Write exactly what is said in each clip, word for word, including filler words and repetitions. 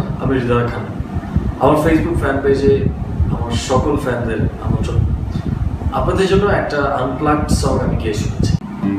আমি হৃদয় খান। আমার Facebook fan পেজে আমার সকল ফ্যানদের আমন্ত্রণ। আপনাদের জন্য একটা আনপ্লাগড সং আমি গেয়ে শুনেছি।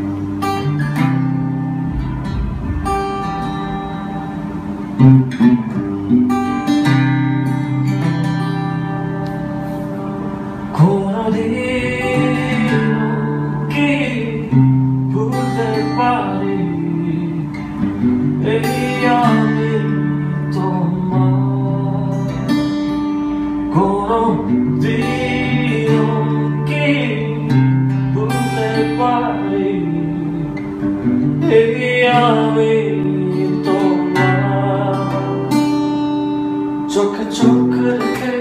চোখে চোখ রেখে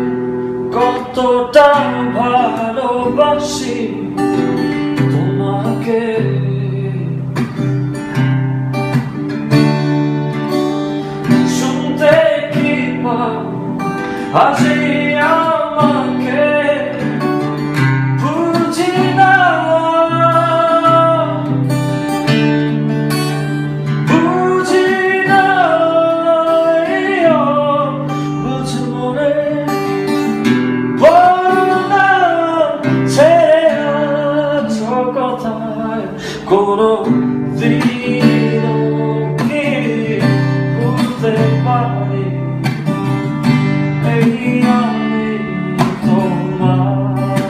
কতটা ভালোবাসি তোমাকে, শুনতে কি পাও আজি আমাকে, বুঝি না বুঝি না বুঝবো রে বলা ছেড়ে আছো কথায় কোনো দিনও কি বুঝতে পারি এই আমি তোমার,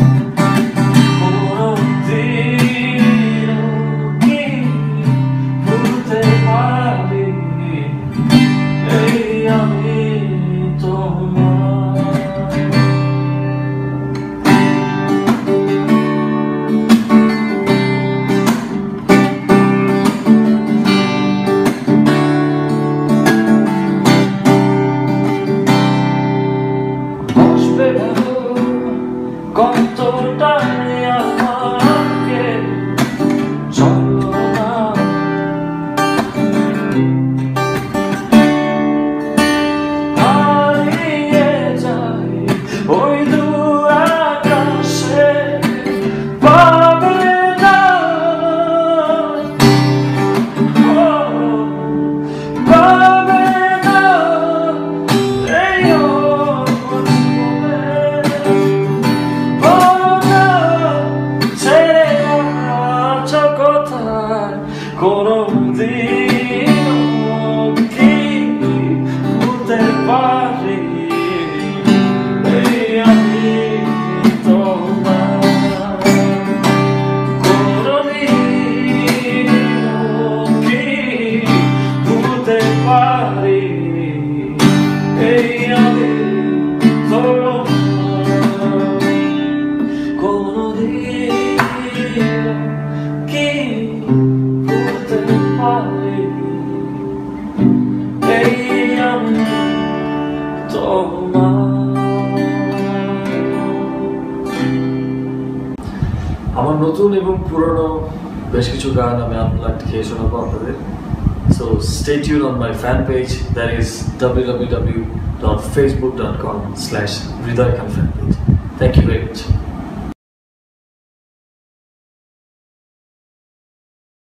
কোনো দিনও কি বুঝতে পারি এই আমি তোমার। কতটা আমাকে চলো না, হারিয়ে যাই ওই দূর আকাশে, পাবে না পাবে না এই কোনো দিনও কি ভুলতে পারি এই আমি তোমার, কোনো দিনও কি ভুলতে পারি এই আমি তোমার, কোনো দিনও কি আমার নতুন এবং পুরনো বেশ কিছু গান আমি আনপ্লাগড গিয়ে শোনাবো আপনাদের। So stay tune on my fan page, that is W W W dot Facebook dot com slash Hridoy Khan fan page. Thank you very much.